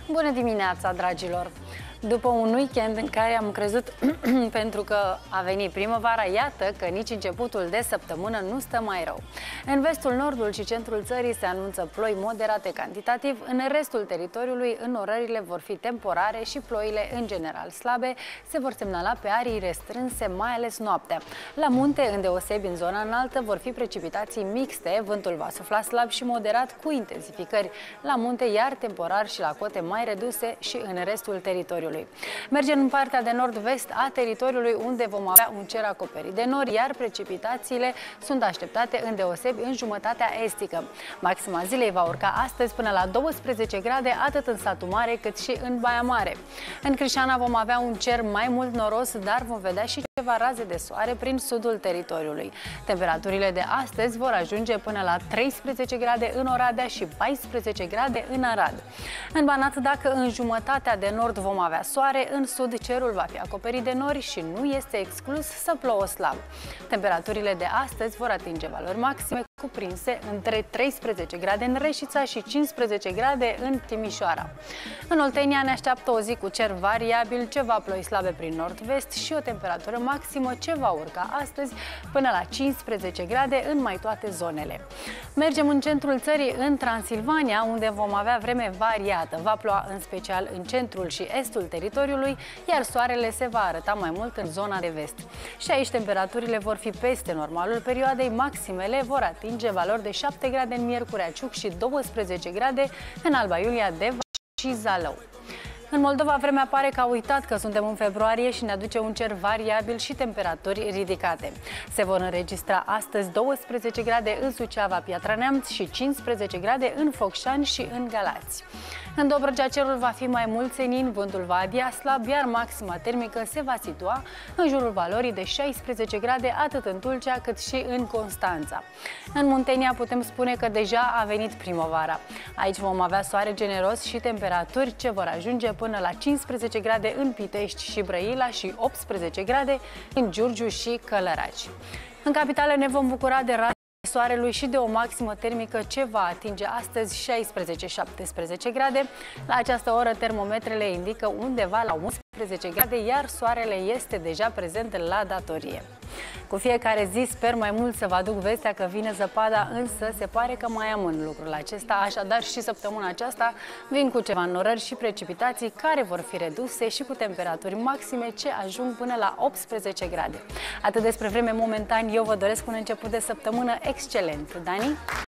Bună dimineața, dragilor! După un weekend în care am crezut pentru că a venit primăvara, iată că nici începutul de săptămână nu stă mai rău. În vestul, nordul și centrul țării se anunță ploi moderate cantitativ, în restul teritoriului înnorările vor fi temporare și ploile în general slabe se vor semnala pe arii restrânse, mai ales noaptea. La munte, îndeosebi în zona înaltă, vor fi precipitații mixte, vântul va sufla slab și moderat cu intensificări la munte, iar temporar și la cote mai reduse și în restul teritoriului. Mergem în partea de nord-vest a teritoriului, unde vom avea un cer acoperit de nori, iar precipitațiile sunt așteptate îndeosebi în jumătatea estică. Maxima zilei va urca astăzi până la 12 grade, atât în satul mare cât și în Baia Mare. În Crișana vom avea un cer mai mult noros, dar vom vedea și ceva raze de soare prin sudul teritoriului. Temperaturile de astăzi vor ajunge până la 13 grade în Oradea și 14 grade în Arad. În Banat, dacă în jumătatea de nord vom avea soare, în sud cerul va fi acoperit de nori și nu este exclus să plouă slab. Temperaturile de astăzi vor atinge valori maxime cuprinse între 13 grade în Reșița și 15 grade în Timișoara. În Oltenia ne așteaptă o zi cu cer variabil, ceva ploi slabe prin nord-vest și o temperatură maximă ce va urca astăzi până la 15 grade în mai toate zonele. Mergem în centrul țării, în Transilvania, unde vom avea vreme variată. Va ploua în special în centrul și estul teritoriului, iar soarele se va arăta mai mult în zona de vest. Și aici temperaturile vor fi peste normalul perioadei, maximele vor atinge valori de 7 grade în Miercurea Ciuc și 12 grade în Alba Iulia, Deva și Zalău. În Moldova, vremea pare că a uitat că suntem în februarie și ne aduce un cer variabil și temperaturi ridicate. Se vor înregistra astăzi 12 grade în Suceava, Piatra Neamț și 15 grade în Focșani și în Galați. În Dobrogea cerul va fi mai mult senin, vântul va adia slab, iar maxima termică se va situa în jurul valorii de 16 grade, atât în Tulcea cât și în Constanța. În Muntenia putem spune că deja a venit primăvara. Aici vom avea soare generos și temperaturi ce vor ajunge până la 15 grade în Pitești și Brăila și 18 grade în Giurgiu și Călăraci. În capitală ne vom bucura de raze soarelui și de o maximă termică ce va atinge astăzi 16-17 grade. La această oră termometrele indică undeva la 11 grade, iar soarele este deja prezent la datorie. Cu fiecare zi sper mai mult să vă aduc vestea că vine zăpada, însă se pare că mai amân lucrul acesta, așadar și săptămâna aceasta vin cu ceva înnorări și precipitații care vor fi reduse și cu temperaturi maxime ce ajung până la 18 grade. Atât despre vreme momentan, eu vă doresc un început de săptămână excelent. Dani?